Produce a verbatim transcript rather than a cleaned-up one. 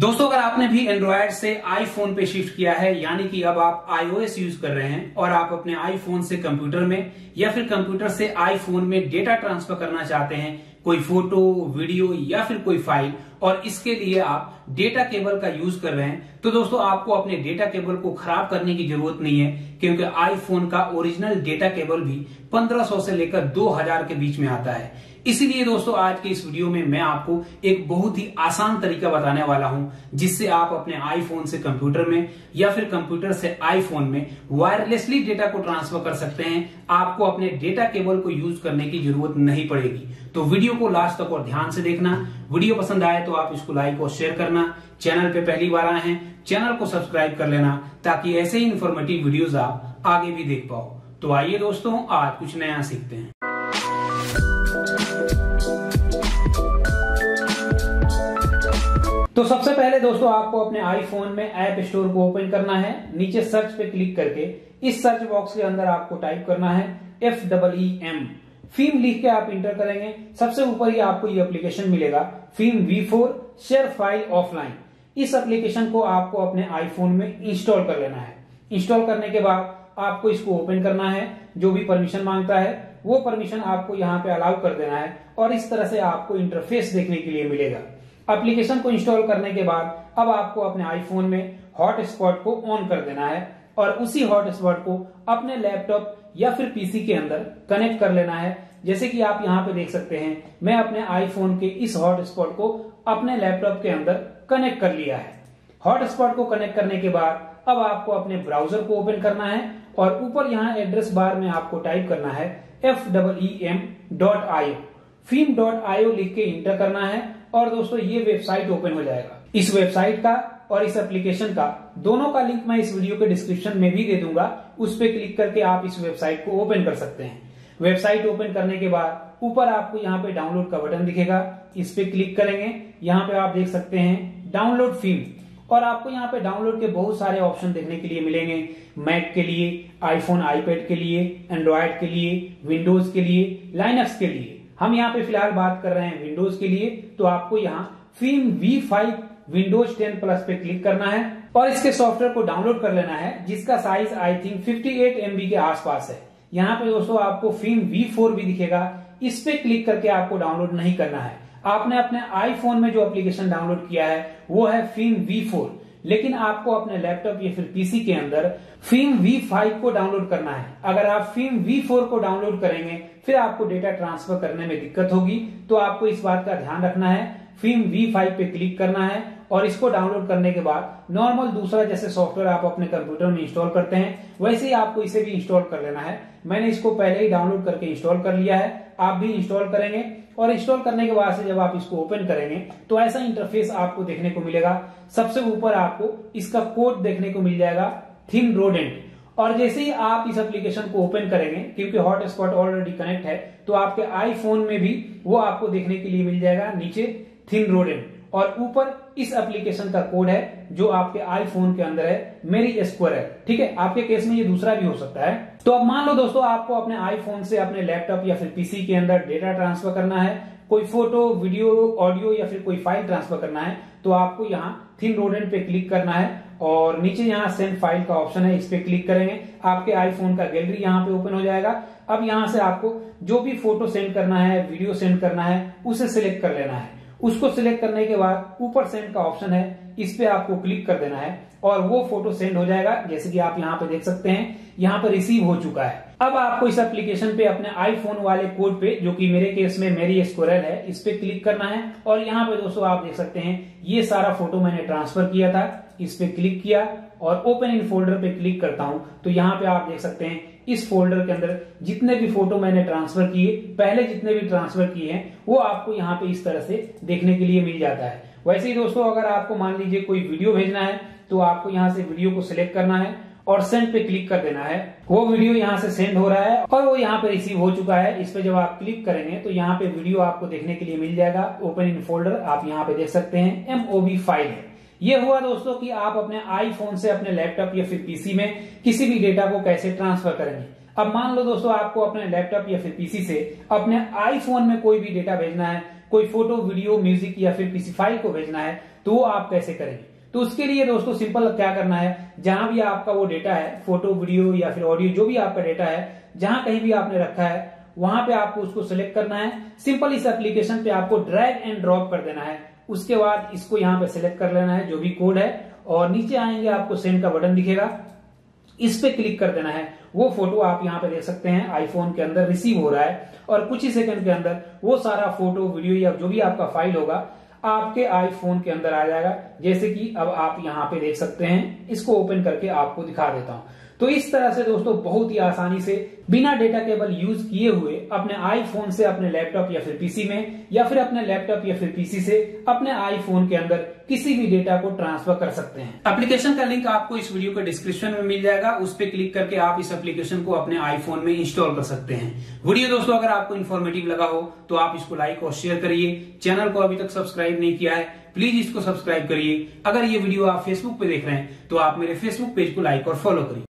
दोस्तों, अगर आपने भी एंड्रॉयड से आईफोन पे शिफ्ट किया है, यानी कि अब आप आईओएस यूज कर रहे हैं और आप अपने आईफोन से कंप्यूटर में या फिर कंप्यूटर से आईफोन में डेटा ट्रांसफर करना चाहते हैं, कोई फोटो, वीडियो या फिर कोई फाइल, और इसके लिए आप डेटा केबल का यूज कर रहे हैं, तो दोस्तों आपको अपने डेटा केबल को खराब करने की जरूरत नहीं है, क्योंकि आईफोन का ओरिजिनल डेटा केबल भी पंद्रह सौ से लेकर दो हज़ार के बीच में आता है। इसीलिए दोस्तों आज के इस वीडियो में मैं आपको एक बहुत ही आसान तरीका बताने वाला हूं, जिससे आप अपने आईफोन से कंप्यूटर में या फिर कंप्यूटर से आईफोन में वायरलेसली डेटा को ट्रांसफर कर सकते हैं। आपको अपने डेटा केबल को यूज करने की जरूरत नहीं पड़ेगी। तो वीडियो को लास्ट तक और ध्यान से देखना। वीडियो पसंद आए तो आप इसको लाइक और शेयर करना। चैनल पे पहली बार आए हैं, चैनल को सब्सक्राइब कर लेना, ताकि ऐसे ही इन्फॉर्मेटिव वीडियोस आप आगे भी देख पाओ। तो आइए दोस्तों, आज कुछ नया सीखते हैं। तो सबसे पहले दोस्तों आपको अपने आईफोन में ऐप स्टोर को ओपन करना है। नीचे सर्च पे क्लिक करके इस सर्च बॉक्स के अंदर आपको टाइप करना है F double E M Feem लिख के आप इंटर करेंगे। सबसे ऊपर ही आपको ये एप्लीकेशन मिलेगा, Feem V four share file offline. इस एप्लीकेशन को आपको अपने आईफोन में इंस्टॉल कर लेना है। इंस्टॉल करने के बाद आपको इसको ओपन करना है। जो भी परमिशन मांगता है वो परमिशन आपको यहाँ पे अलाउ कर देना है, और इस तरह से आपको इंटरफेस देखने के लिए मिलेगा। एप्लीकेशन को इंस्टॉल करने के बाद अब आपको अपने आईफोन में हॉटस्पॉट को ऑन कर देना है, और उसी हॉटस्पॉट को अपने लैपटॉप या फिर पीसी के अंदर कनेक्ट कर लेना है। जैसे कि आप यहाँ पे देख सकते हैं, मैं अपने आईफोन के इस हॉटस्पॉट को अपने लैपटॉप के अंदर कनेक्ट कर लिया है। हॉटस्पॉट को कनेक्ट करने के बाद अब आपको अपने ब्राउजर को ओपन करना है, और ऊपर यहाँ एड्रेस बार में आपको टाइप करना है F double E M dot I O Feem dot I O लिख के इंटर करना है। और दोस्तों ये वेबसाइट ओपन हो जाएगा। इस वेबसाइट का और इस एप्लीकेशन का दोनों का लिंक मैं इस वीडियो के डिस्क्रिप्शन में भी दे दूंगा। उस पर क्लिक करके आप इस वेबसाइट को ओपन कर सकते हैं। वेबसाइट ओपन करने के बाद ऊपर आपको यहाँ पे डाउनलोड का बटन दिखेगा, इस पे क्लिक करेंगे। यहाँ पे आप देख सकते हैं डाउनलोड फीम, और आपको यहाँ पे डाउनलोड के बहुत सारे ऑप्शन देखने के लिए मिलेंगे। मैक के लिए, आईफोन आईपैड के लिए, एंड्रॉयड के लिए, विंडोज के लिए, लाइनक्स के लिए। हम यहाँ पे फिलहाल बात कर रहे हैं विंडोज के लिए। तो आपको यहाँ Feem V five Windows ten plus पे क्लिक करना है, और इसके सॉफ्टवेयर को डाउनलोड कर लेना है, जिसका साइज आई थिंक अट्ठावन एम बी के आसपास है। यहाँ पे दोस्तों आपको फीम वी फोर भी दिखेगा, इस पे क्लिक करके आपको डाउनलोड नहीं करना है। आपने अपने आईफोन में जो एप्लीकेशन डाउनलोड किया है वो है फीम वी फोर, लेकिन आपको अपने लैपटॉप या फिर पीसी के अंदर फीम वी फाइव को डाउनलोड करना है। अगर आप फीम वी फोर को डाउनलोड करेंगे फिर आपको डेटा ट्रांसफर करने में दिक्कत होगी। तो आपको इस बात का ध्यान रखना है, फीम वी फाइव पे क्लिक करना है, और इसको डाउनलोड करने के बाद नॉर्मल दूसरा जैसे सॉफ्टवेयर आप अपने कंप्यूटर में इंस्टॉल करते हैं, वैसे ही आपको इसे भी इंस्टॉल कर लेना है। मैंने इसको पहले ही डाउनलोड करके इंस्टॉल कर लिया है, आप भी इंस्टॉल करेंगे। और इंस्टॉल करने के बाद से जब आप इसको ओपन करेंगे तो ऐसा इंटरफेस आपको देखने को मिलेगा। सबसे ऊपर आपको इसका कोड देखने को मिल जाएगा, थिन रोडेंट। और जैसे ही आप इस एप्लीकेशन को ओपन करेंगे, क्योंकि हॉटस्पॉट ऑलरेडी कनेक्ट है, तो आपके आईफोन में भी वो आपको देखने के लिए मिल जाएगा, नीचे थिन रोडेंट, और ऊपर इस एप्लीकेशन का कोड है जो आपके आईफोन के अंदर है, मेरी स्क्वायर है। ठीक है, आपके केस में ये दूसरा भी हो सकता है। तो अब मान लो दोस्तों आपको अपने आईफोन से अपने लैपटॉप या फिर पीसी के अंदर डेटा ट्रांसफर करना है, कोई फोटो, वीडियो, ऑडियो या फिर कोई फाइल ट्रांसफर करना है, तो आपको यहाँ थिन रोडेंट पे क्लिक करना है, और नीचे यहाँ सेंड फाइल का ऑप्शन है, इस पे क्लिक करेंगे। आपके आईफोन का गैलरी यहाँ पे ओपन हो जाएगा। अब यहाँ से आपको जो भी फोटो सेंड करना है, वीडियो सेंड करना है, उसे सिलेक्ट कर लेना है। उसको सिलेक्ट करने के बाद ऊपर सेंड का ऑप्शन है, इस पे आपको क्लिक कर देना है, और वो फोटो सेंड हो जाएगा। जैसे कि आप यहाँ पे देख सकते हैं, यहाँ पर रिसीव हो चुका है। अब आपको इस एप्लीकेशन पे अपने आईफोन वाले कोड पे, जो कि मेरे केस में मेरी स्क्वायर है, इस पे क्लिक करना है। और यहाँ पे दोस्तों आप देख सकते हैं, ये सारा फोटो मैंने ट्रांसफर किया था, इस पे क्लिक किया और ओपन इन फोल्डर पे क्लिक करता हूं, तो यहाँ पे आप देख सकते हैं इस फोल्डर के अंदर जितने भी फोटो मैंने ट्रांसफर किए, पहले जितने भी ट्रांसफर किए हैं, वो आपको यहाँ पे इस तरह से देखने के लिए मिल जाता है। वैसे ही दोस्तों अगर आपको मान लीजिए कोई वीडियो भेजना है, तो आपको यहाँ से वीडियो को सिलेक्ट करना है और सेंड पे क्लिक कर देना है। वो वीडियो यहाँ से सेंड हो रहा है और वो यहाँ पे रिसीव हो चुका है। इस पे जब आप क्लिक करेंगे तो यहाँ पे वीडियो आपको देखने के लिए मिल जाएगा। ओपन इन फोल्डर आप यहाँ पे देख सकते हैं, एम ओ बी फाइल है। ये हुआ दोस्तों कि आप अपने आईफोन से अपने लैपटॉप या फिर पीसी में किसी भी डेटा को कैसे ट्रांसफर करेंगे। अब मान लो दोस्तों आपको अपने लैपटॉप या फिर पीसी से अपने आईफोन में कोई भी डेटा भेजना है, कोई फोटो, वीडियो, म्यूजिक या फिर किसी फाइल को भेजना है, तो आप कैसे करेंगे। तो उसके लिए दोस्तों सिंपल क्या करना है, जहां भी आपका वो डेटा है, फोटो वीडियो या फिर ऑडियो, जो भी आपका डेटा है, जहां कहीं भी आपने रखा है वहां पे आपको उसको सिलेक्ट करना है। सिंपल इस एप्लीकेशन पे आपको ड्रैग एंड ड्रॉप कर देना है। उसके बाद इसको यहाँ पे सिलेक्ट कर लेना है जो भी कोड है, और नीचे आएंगे आपको सेंड का बटन दिखेगा, इस पे क्लिक कर देना है। वो फोटो आप यहाँ पे देख सकते हैं आईफोन के अंदर रिसीव हो रहा है, और कुछ ही सेकंड के अंदर वो सारा फोटो वीडियो या जो भी आपका फाइल होगा आपके आईफोन के अंदर आ जाएगा। जैसे कि अब आप यहाँ पे देख सकते हैं, इसको ओपन करके आपको दिखा देता हूं। तो इस तरह से दोस्तों बहुत ही आसानी से बिना डेटा केबल यूज किए हुए अपने आईफोन से अपने लैपटॉप या फिर पीसी में, या फिर अपने लैपटॉप या फिर पीसी से अपने आईफोन के अंदर किसी भी डेटा को ट्रांसफर कर सकते हैं। एप्लीकेशन का लिंक आपको इस वीडियो के डिस्क्रिप्शन में मिल जाएगा, उस पर क्लिक करके आप इस एप्लीकेशन को अपने आईफोन में इंस्टॉल कर सकते हैं। वीडियो दोस्तों अगर आपको इन्फॉर्मेटिव लगा हो तो आप इसको लाइक और शेयर करिए। चैनल को अभी तक सब्सक्राइब नहीं किया है प्लीज इसको सब्सक्राइब करिए। अगर ये वीडियो आप फेसबुक पे देख रहे हैं तो आप मेरे फेसबुक पेज को लाइक और फॉलो करिए।